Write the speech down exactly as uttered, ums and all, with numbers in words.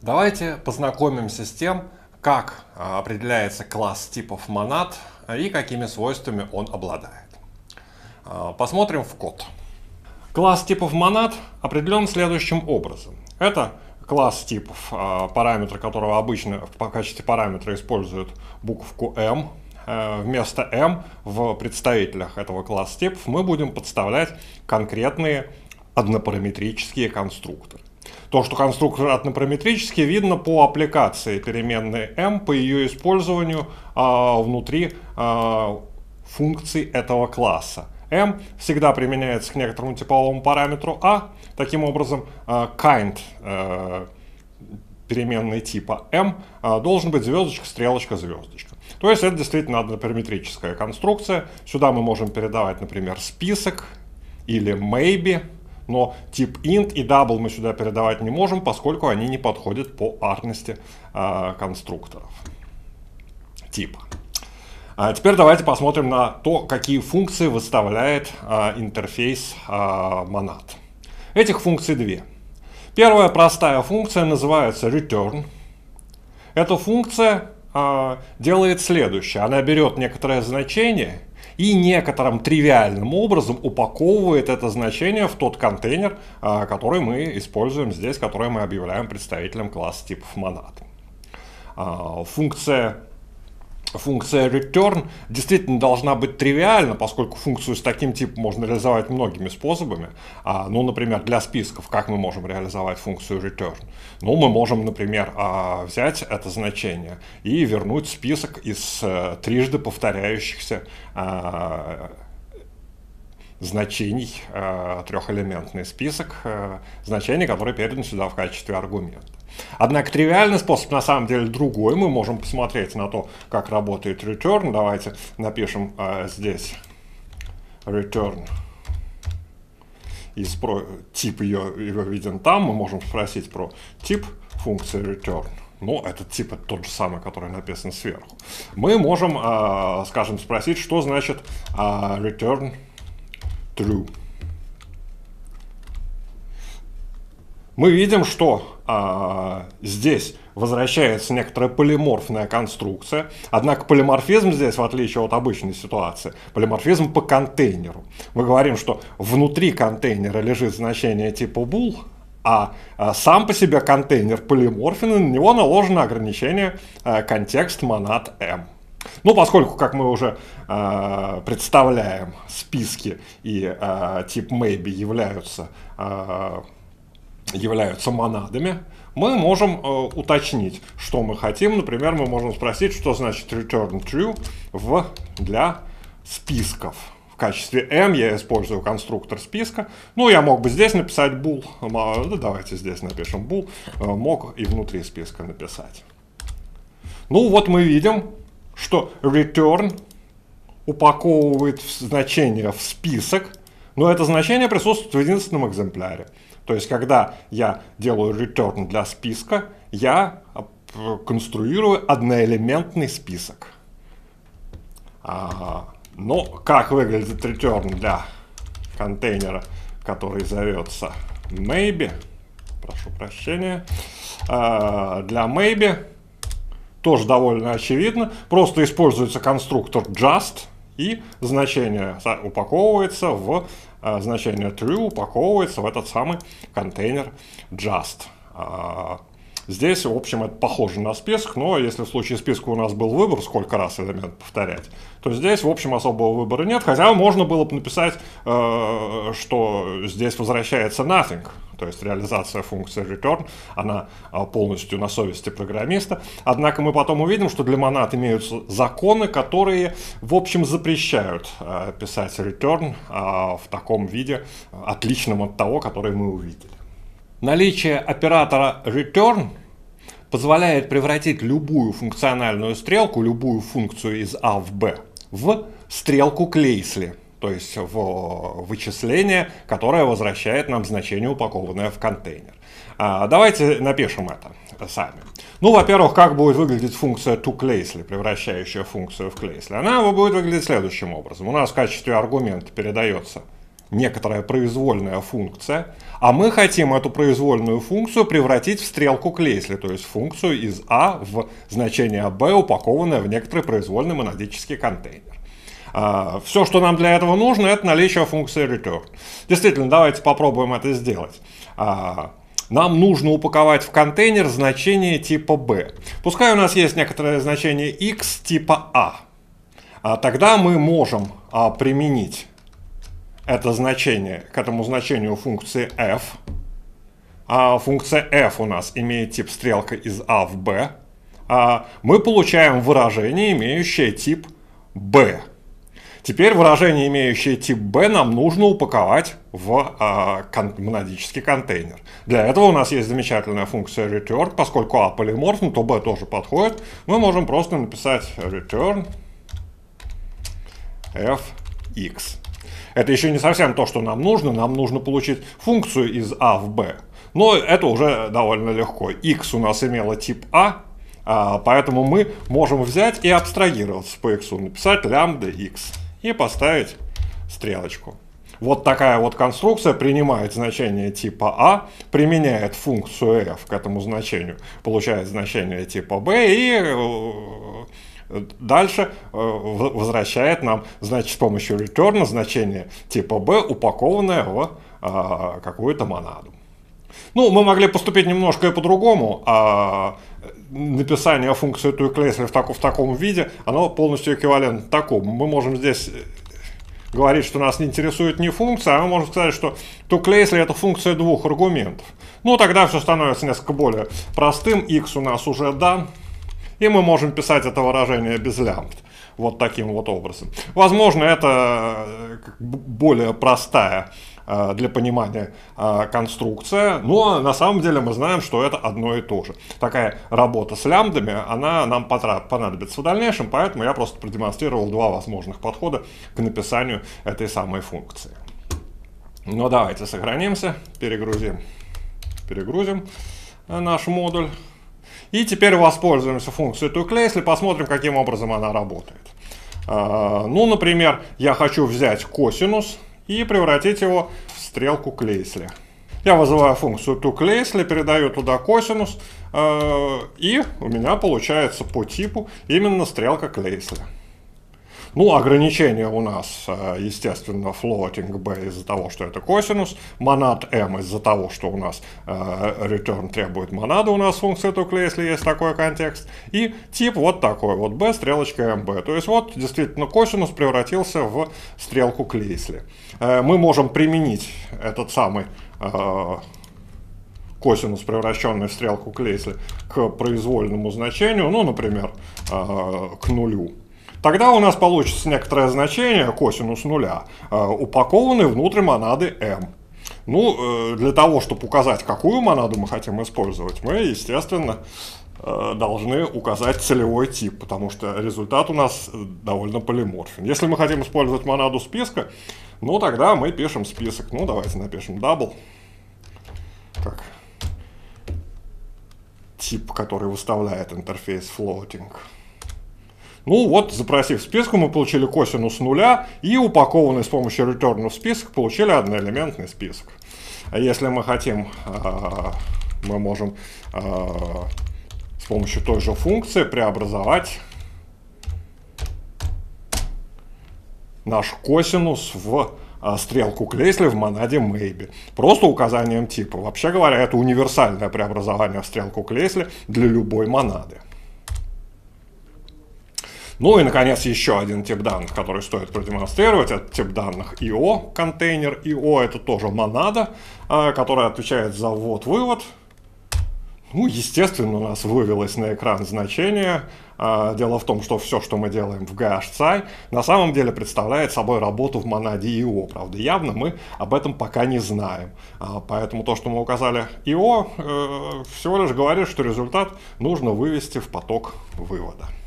Давайте познакомимся с тем, как определяется класс типов монад и какими свойствами он обладает. Посмотрим в код. Класс типов монад определен следующим образом. Это класс типов, параметры которого обычно в качестве параметра используют буковку M. Вместо M в представителях этого класса типов мы будем подставлять конкретные однопараметрические конструкторы. То, что конструктор однопараметрический, видно по аппликации переменной m, по ее использованию а, внутри а, функций этого класса. M всегда применяется к некоторому типовому параметру a. Таким образом, а, kind а, переменной типа m а, должен быть звездочка, стрелочка, звездочка. То есть это действительно однопараметрическая конструкция. Сюда мы можем передавать, например, список или maybe. Но тип int и double мы сюда передавать не можем, поскольку они не подходят по арности э, конструкторов типа. А теперь давайте посмотрим на то, какие функции выставляет э, интерфейс э, монад. Этих функций две. Первая простая функция называется return. Эта функция э, делает следующее. Она берет некоторое значение и некоторым тривиальным образом упаковывает это значение в тот контейнер, который мы используем здесь, который мы объявляем представителем класса типов монад. Функция, функция return действительно должна быть тривиальна, поскольку функцию с таким типом можно реализовать многими способами. Ну, например, для списков, как мы можем реализовать функцию return? Ну, мы можем, например, взять это значение и вернуть список из трижды повторяющихся значений, трехэлементный список значений, которые переданы сюда в качестве аргумента. Однако тривиальный способ на самом деле другой. Мы можем посмотреть на то, как работает return. Давайте напишем здесь return. И спро... тип ее, его виден там. Мы можем спросить про тип функции return. Ну, этот тип это тот же самый, который написан сверху. Мы можем, э, скажем, спросить, что значит э, return true. Мы видим, что э, здесь возвращается некоторая полиморфная конструкция. Однако полиморфизм здесь, в отличие от обычной ситуации, полиморфизм по контейнеру. Мы говорим, что внутри контейнера лежит значение типа bool, а, а сам по себе контейнер полиморфен, и на него наложено ограничение а, контекст монад m. Ну, поскольку, как мы уже э, представляем, списки и э, тип maybe являются, э, являются монадами, мы можем э, уточнить, что мы хотим. Например, мы можем спросить, что значит return true в, для списков. В качестве m я использую конструктор списка. Ну, я мог бы здесь написать bool. Да, давайте здесь напишем bool. Мог и внутри списка написать. Ну, вот мы видим, что return упаковывает значение в список, но это значение присутствует в единственном экземпляре. То есть, когда я делаю return для списка, я конструирую одноэлементный список. Но как выглядит return для контейнера, который зовется maybe, прошу прощения, для maybe тоже довольно очевидно. Просто используется конструктор just, и значение упаковывается в значение true, упаковывается в этот самый контейнер just. Здесь, в общем, это похоже на список, но если в случае списка у нас был выбор, сколько раз элемент повторять, то здесь, в общем, особого выбора нет. Хотя можно было бы написать, э, что здесь возвращается nothing, то есть реализация функции return, она полностью на совести программиста. Однако мы потом увидим, что для монад имеются законы, которые, в общем, запрещают э, писать return э, в таком виде, отличном от того, который мы увидели. Наличие оператора return позволяет превратить любую функциональную стрелку, любую функцию из A в B, в стрелку Клейсли, то есть в вычисление, которое возвращает нам значение, упакованное в контейнер. Давайте напишем это сами. Ну, во-первых, как будет выглядеть функция toClaisley, превращающая функцию в Клейсли? Она будет выглядеть следующим образом. У нас в качестве аргумента передается некоторая произвольная функция, а мы хотим эту произвольную функцию превратить в стрелку Клейсли, то есть функцию из А в значение b, упакованное в некоторый произвольный монадический контейнер. Все, что нам для этого нужно, это наличие функции return. Действительно, давайте попробуем это сделать. Нам нужно упаковать в контейнер значение типа b. Пускай у нас есть некоторое значение x типа a. Тогда мы можем применить это значение к этому значению функции f. Функция f у нас имеет тип стрелка из a в b. Мы получаем выражение, имеющее тип b. Теперь выражение, имеющее тип b, нам нужно упаковать в э, кон монадический контейнер. Для этого у нас есть замечательная функция return. Поскольку a полиморфна, то b тоже подходит. Мы можем просто написать return fx. Это еще не совсем то, что нам нужно. Нам нужно получить функцию из a в b. Но это уже довольно легко. X у нас имело тип a, э, поэтому мы можем взять и абстрагироваться по x, написать лямбда x. И поставить стрелочку. Вот такая вот конструкция принимает значение типа А, применяет функцию f к этому значению, получает значение типа b и дальше возвращает нам, значит, с помощью return значение типа b, упакованное в а, какую-то монаду. Ну, мы могли поступить немножко и по-другому. А написание функции toClassly в, так, в таком виде, оно полностью эквивалентно такому. Мы можем здесь говорить, что нас не интересует не функция, а мы можем сказать, что toClassly это функция двух аргументов. Ну, тогда все становится несколько более простым. X у нас уже дан, и мы можем писать это выражение без лямбд. Вот таким вот образом. Возможно, это более простая для понимания конструкция, но на самом деле мы знаем, что это одно и то же. Такая работа с лямбдами, она нам понадобится в дальнейшем, поэтому я просто продемонстрировал два возможных подхода к написанию этой самой функции. Ну давайте сохранимся, перегрузим, перегрузим наш модуль. И теперь воспользуемся функцией toClassly, посмотрим, каким образом она работает. Ну, например, я хочу взять косинус и превратить его в стрелку Клейсли. Я вызываю функцию toClassly, передаю туда косинус, и у меня получается по типу именно стрелка Клейсли. Ну, ограничения у нас, естественно, floating b из-за того, что это косинус, монад m из-за того, что у нас return требует монады, у нас функция toClassly есть такой контекст, и тип вот такой вот b, стрелочка mb. То есть вот действительно косинус превратился в стрелку Клейсли. Мы можем применить этот самый косинус, превращенный в стрелку Клейсли, к произвольному значению, ну, например, к нулю. Тогда у нас получится некоторое значение, косинус нуля, упакованный внутрь монады m. Ну, для того, чтобы указать, какую монаду мы хотим использовать, мы, естественно, должны указать целевой тип, потому что результат у нас довольно полиморфен. Если мы хотим использовать монаду списка, ну, тогда мы пишем список. Ну, давайте напишем double, как тип, который выставляет интерфейс floating. Ну вот, запросив список, мы получили косинус нуля и упакованный с помощью return в список получили одноэлементный список. А если мы хотим, мы можем с помощью той же функции преобразовать наш косинус в стрелку Клейсли в монаде maybe. Просто указанием типа. Вообще говоря, это универсальное преобразование в стрелку Клейсли для любой монады. Ну и, наконец, еще один тип данных, который стоит продемонстрировать. Это тип данных ай о, контейнер ай о. Это тоже монада, которая отвечает за ввод-вывод. Ну, естественно, у нас вывелось на экран значение. Дело в том, что все, что мы делаем в gh-цай, на самом деле представляет собой работу в монаде ай о. Правда, явно мы об этом пока не знаем. Поэтому то, что мы указали ай о, всего лишь говорит, что результат нужно вывести в поток вывода.